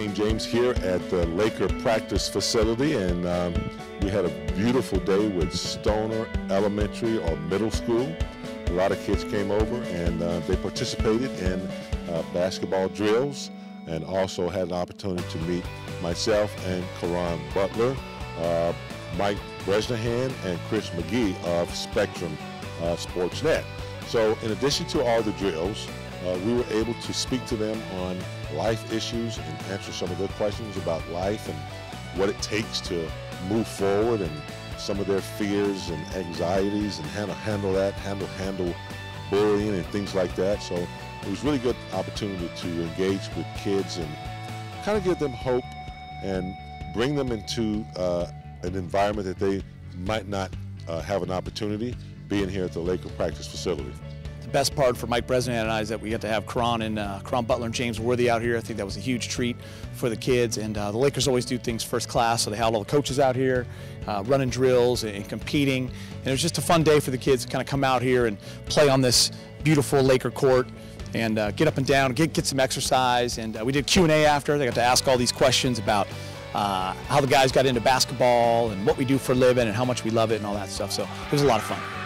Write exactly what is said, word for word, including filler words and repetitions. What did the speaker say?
King James here at the Laker practice facility, and um, we had a beautiful day with Stoner Elementary or Middle School. A lot of kids came over and uh, they participated in uh, basketball drills, and also had an opportunity to meet myself and Caron Butler, uh, Mike Bresnahan and Chris McGee of Spectrum uh, SportsNet. So in addition to all the drills, uh, we were able to speak to them on life issues and answer some of their questions about life and what it takes to move forward, and some of their fears and anxieties, and how to handle that, handle, handle bullying and things like that. So it was really good opportunity to engage with kids and kind of give them hope and bring them into uh, an environment that they might not uh, have an opportunity being here at the Laker practice facility. The best part for Mike Bresnahan and I is that we got to have Caron and uh, Caron Butler and James Worthy out here. I think that was a huge treat for the kids, and uh, the Lakers always do things first class, so they had all the coaches out here uh, running drills and, and competing, and it was just a fun day for the kids to kind of come out here and play on this beautiful Laker court and uh, get up and down, get, get some exercise. And uh, we did Q and A after. They got to ask all these questions about uh, how the guys got into basketball and what we do for a living and how much we love it and all that stuff, so it was a lot of fun.